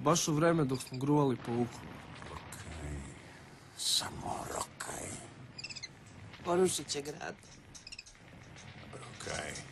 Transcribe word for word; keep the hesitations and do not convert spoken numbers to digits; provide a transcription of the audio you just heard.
Baš u vreme dok smo gruvali po uhu. Rokaj. Samo Rokaj. Porušit će grad. Rokaj.